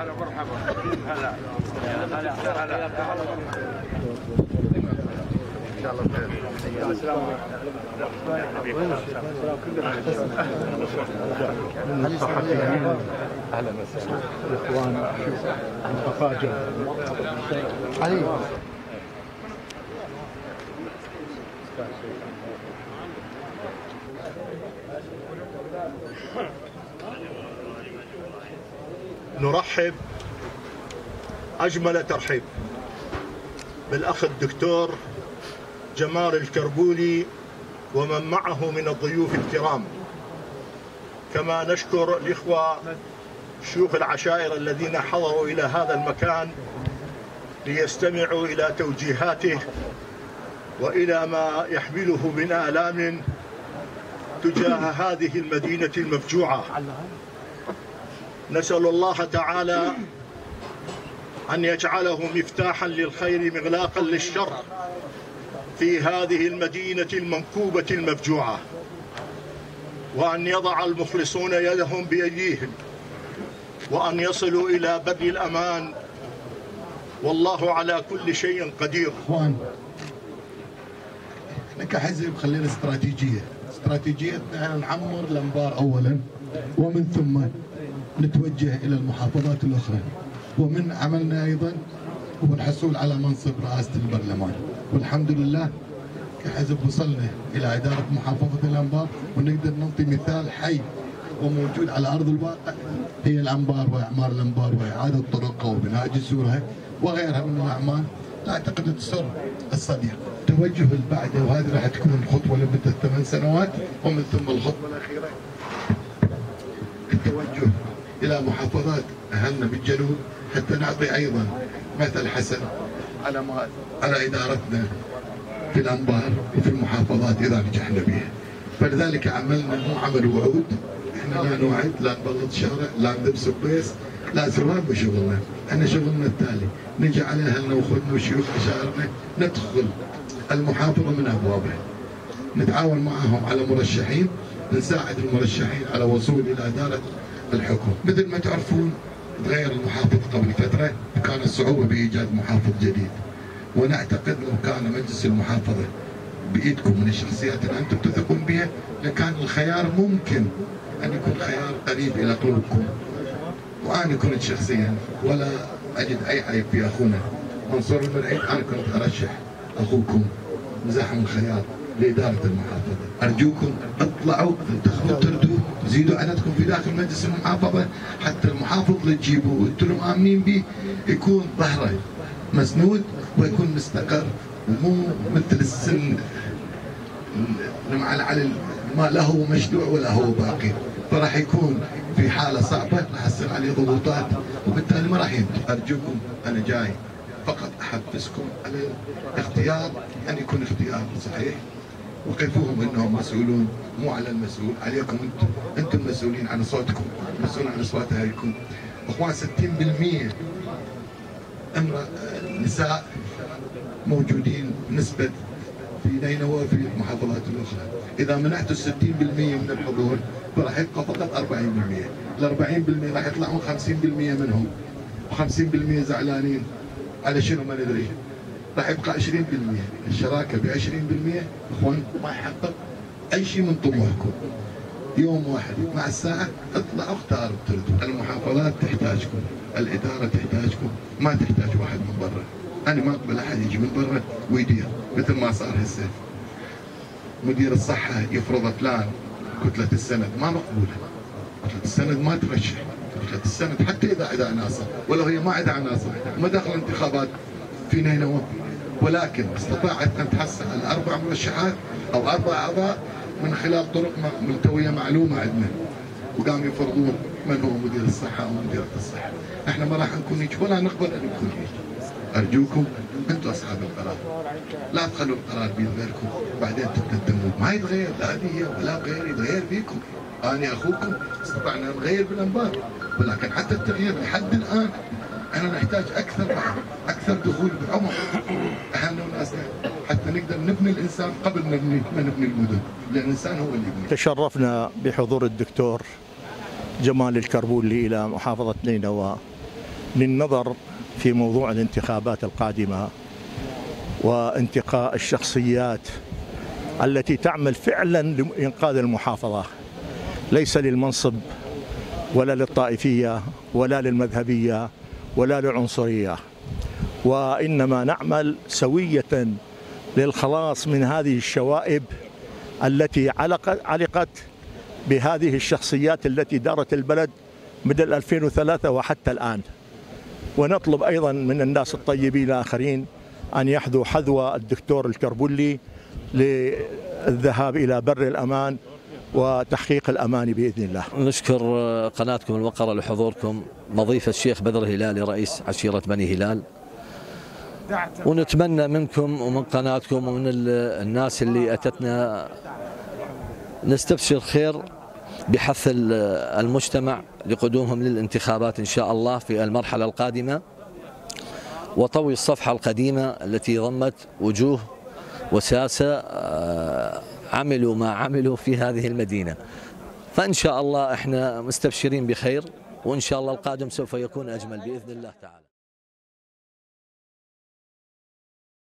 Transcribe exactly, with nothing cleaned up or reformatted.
هلا مرحبا. هلا هلا هلا ان شاء الله خير. السلام عليكم. اهلا وسهلا اخوان. مفاجاه علي. نرحب أجمل ترحيب بالأخ الدكتور جمال الكربولي ومن معه من الضيوف الكرام، كما نشكر الإخوة شيوخ العشائر الذين حضروا إلى هذا المكان ليستمعوا إلى توجيهاته وإلى ما يحمله من آلام تجاه هذه المدينة المفجوعة. نسأل الله تعالى أن يجعله مفتاحا للخير مغلاقا للشر في هذه المدينة المنكوبة المفجوعة، وأن يضع المخلصون يدهم بأيديهم وأن يصلوا إلى بر الأمان، والله على كل شيء قدير. اخوان، احنا كحزب خلينا استراتيجيه، استراتيجيتنا نعمر الانبار اولا، ومن ثم نتوجه الى المحافظات الاخرى، ومن عملنا ايضا هو الحصول على منصب رئاسه البرلمان، والحمد لله كحزب وصلنا الى اداره محافظه الانبار، ونقدر نعطي مثال حي وموجود على ارض الواقع هي الانبار واعمار الانبار واعاده طرقها وبناء جسورها وغيرها من الاعمال. اعتقد تسر الصديق. التوجه اللي بعده، وهذه راح تكون خطوه لمده ثمان سنوات، ومن ثم الخطوه الاخيره التوجه الى محافظات اهلنا بالجنوب حتى نعطي ايضا مثل حسن على ما على ادارتنا في الانبار وفي المحافظات اذا نجحنا بها. فلذلك عملنا مو عمل وعود، احنا لا نوعد، لا نبلط شارع، لا نذب سبيس، لا سواب بشغلنا، احنا شغلنا التالي نجي على اهلنا واخوتنا وشيوخ عشائرنا، ندخل المحافظه من ابوابها، نتعاون معهم على مرشحين، نساعد المرشحين على وصول الى اداره الحكم. مثل ما تعرفون تغير المحافظ قبل فتره وكانت صعوبه بايجاد محافظ جديد، ونعتقد لو كان مجلس المحافظه بايدكم من الشخصيات اللي انتم تثقون بها لكان الخيار ممكن ان يكون خيار قريب الى قلوبكم. وانا كنت شخصيا ولا اجد اي عيب في اخونا منصور المرعي، انا كنت ارشح اخوكم مزاحم الخيار لاداره المحافظه. ارجوكم اطلعوا انتخبوا تردوا زيدوا عددكم في داخل مجلس المحافظه حتى المحافظ اللي تجيبوه وانتم مآمنين به يكون ظهره مسنود ويكون مستقر، ومو مثل السن المعلعل ما له مشروع ولا هو باقي، فراح يكون في حاله صعبه راح تصير عليه ضغوطات وبالتالي ما راح ينتج. ارجوكم انا جاي فقط احفزكم على الاختيار ان يكون اختيار صحيح، وقفوهم انهم مسؤولون، مو على المسؤول، عليكم انتم، انتم مسؤولين عن صوتكم، مسؤولين عن اصوات اهاليكم. اخوان ستين بالمئة امرأة نساء موجودين نسبة في نينوى وفي المحافظات الاخرى، اذا منعتوا ستين بالمئة من الحضور فراح يبقى فقط أربعين بالمئة، ال أربعين بالمئة راح يطلعون خمسين بالمئة منهم، وخمسين بالمئة زعلانين على شنو ما ندري، راح يبقى عشرين بالمئة، الشراكه ب عشرين بالمئة اخوان ما يحقق اي شيء من طموحكم. يوم واحد مع الساعه اطلعوا اختاروا تردوا، المحافظات تحتاجكم، الاداره تحتاجكم، ما تحتاج واحد من برا. انا ما اقبل احد يجي من برا ويدير مثل ما صار هسه. مدير الصحه يفرض فلان كتله السند، ما مقبوله. كتله السند ما ترشح، كتله السند حتى اذا عندها عناصر، ولو هي ما عندها عناصر، ما دخل انتخابات في نينوى، ولكن استطاعت ان تحصل الاربع مرشحات او اربع اعضاء من خلال طرق ملتويه معلومه عندنا، وقاموا يفرضون من هو مدير الصحه او مديره الصحه. احنا ما راح نكون هيك ولا نقبل ان نكون هيك. ارجوكم انتم اصحاب القرار، لا تخلوا القرار بيد غيركم بعدين تندمون. ما يتغير لا هي ولا غير، يتغير فيكم. انا اخوكم استطعنا نغير بالانبار، ولكن حتى التغيير لحد الان احنا نحتاج اكثر اكثر دخول بعمق اهلنا وناسنا حتى نقدر نبني الانسان قبل ما نبني ما نبني المدن، لان الانسان هو اللي يبني. تشرفنا بحضور الدكتور جمال الكربولي الى محافظه نينوى للنظر في موضوع الانتخابات القادمة وانتقاء الشخصيات التي تعمل فعلا لإنقاذ المحافظة، ليس للمنصب ولا للطائفية ولا للمذهبية ولا للعنصرية، وإنما نعمل سوية للخلاص من هذه الشوائب التي علقت, علقت بهذه الشخصيات التي دارت البلد من ألفين وثلاثة وحتى الآن. ونطلب أيضا من الناس الطيبين الآخرين أن يحذوا حذو الدكتور الكربلي للذهاب إلى بر الأمان وتحقيق الأمان بإذن الله. نشكر قناتكم الوقرة لحضوركم، مضيف الشيخ بدر الهلالي رئيس عشيرة بني هلال، ونتمنى منكم ومن قناتكم ومن الناس اللي أتتنا نستبشر خير بحث المجتمع لقدومهم للانتخابات إن شاء الله في المرحلة القادمة، وطوي الصفحة القديمة التي ضمت وجوه وساسة عملوا ما عملوا في هذه المدينة. فإن شاء الله احنا مستبشرين بخير، وإن شاء الله القادم سوف يكون أجمل بإذن الله تعالى.